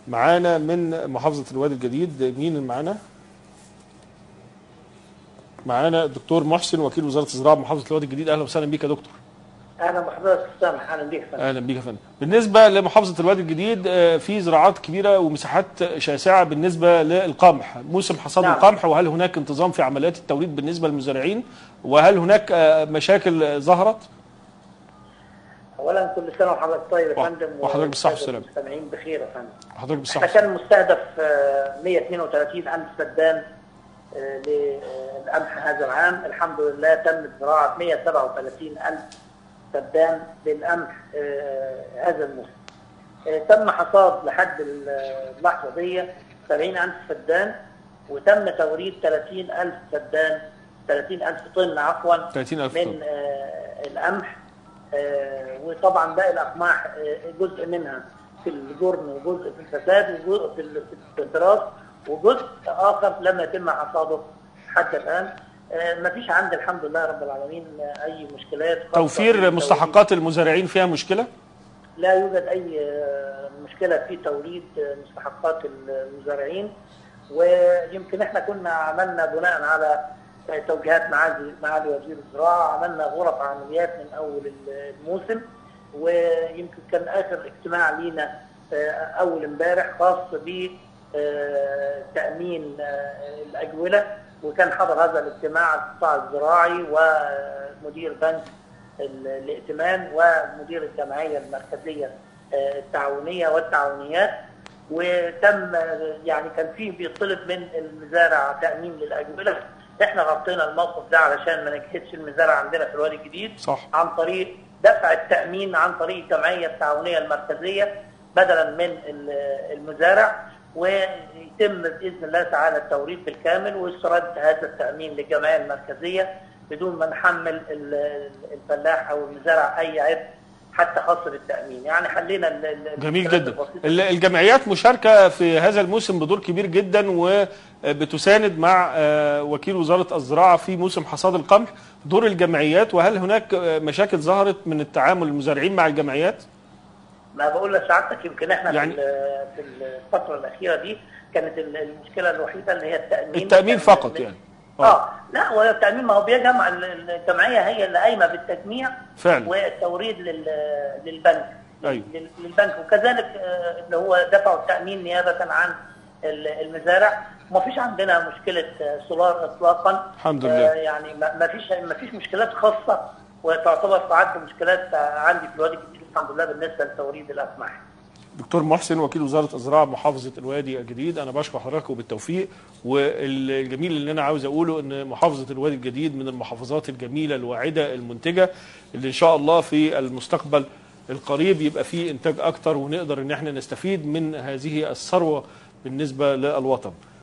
معانا من محافظة الوادي الجديد مين اللي معانا؟ معانا الدكتور محسن وكيل وزارة الزراعة بمحافظة الوادي الجديد. اهلا وسهلا بيك يا دكتور. اهلا بحضرتك سامح. اهلا بيك يا فندم. اهلا بيك يا فندم. بالنسبة لمحافظة الوادي الجديد في زراعات كبيرة ومساحات شاسعة بالنسبة للقمح، موسم حصاد نعم. القمح، وهل هناك انتظام في عمليات التوريد بالنسبة للمزارعين؟ وهل هناك مشاكل ظهرت؟ اولا كل سنه وحضرتك طيب يا فندم، وحضرتك بالصحة والسلامة. المستمعين بخير يا فندم. حضرتك بالصحة احنا كان مستهدف 132,000 فدان للقمح هذا العام. الحمد لله تم زراعه 137,000 فدان للقمح هذا الموسم. تم حصاد لحد اللحظه دي 70,000 فدان، وتم توريد 30,000 فدان، 30,000 طن عفوا 30,000 من القمح. وطبعا باقي الاقماح جزء منها في الجرن وجزء في الفساد وجزء في التراث وجزء اخر لم يتم حصاده حتى الان. ما فيش عندي الحمد لله رب العالمين اي مشكلات. توفير مستحقات المزارعين فيها مشكلة؟ لا يوجد اي مشكله في توريد مستحقات المزارعين، ويمكن احنا كنا عملنا بناء على توجيهات معالي وزير الزراعه عملنا غرف عمليات من اول الموسم، ويمكن كان اخر اجتماع لينا اول امبارح خاص بتامين الاجوله، وكان حضر هذا الاجتماع القطاع الزراعي ومدير بنك الائتمان ومدير الجمعيه المركزيه التعاونيه والتعاونيات. وتم يعني كان فيه بيطلب من المزارع تامين للاجوله. احنا غطينا الموقف ده علشان ما نجهدش المزارع عندنا في الوادي الجديد، صح. عن طريق دفع التامين عن طريق الجمعيه التعاونيه المركزيه بدلا من المزارع، ويتم باذن الله تعالى التوريد بالكامل واستراد هذا التامين للجمعيه المركزيه بدون ما نحمل الفلاح او المزارع اي عبء حتى خاص بالتامين. يعني حلينا جميل جدا. الجمعيات مشاركه في هذا الموسم بدور كبير جدا وبتساند مع وكيل وزاره الزراعه في موسم حصاد القمح. دور الجمعيات، وهل هناك مشاكل ظهرت من التعامل المزارعين مع الجمعيات؟ ما بقول لسعادتك يمكن احنا يعني في الفتره الاخيره دي كانت المشكله الوحيده اللي هي التامين فقط يعني. لا، هو التامين ما هو بيجمع الجمعيه هي اللي قايمه بالتجميع فعلا والتوريد للبنك. أيوة. للبنك، وكذلك اللي هو دفعوا التامين نيابه عن المزارع. وما فيش عندنا مشكله سولار اطلاقا الحمد لله. يعني ما فيش مشكلات خاصه، وتعتبر تعد مشكلات عندي في الوادي الجديد الحمد لله بالنسبه لتوريد القمح. دكتور محسن وكيل وزاره الزراعه بمحافظه الوادي الجديد، انا بشكر حضرتك وبالتوفيق. والجميل اللي انا عاوز اقوله ان محافظه الوادي الجديد من المحافظات الجميله الواعده المنتجه اللي ان شاء الله في المستقبل القريب يبقى فيه انتاج اكتر ونقدر ان احنا نستفيد من هذه الثروه بالنسبه للوطن.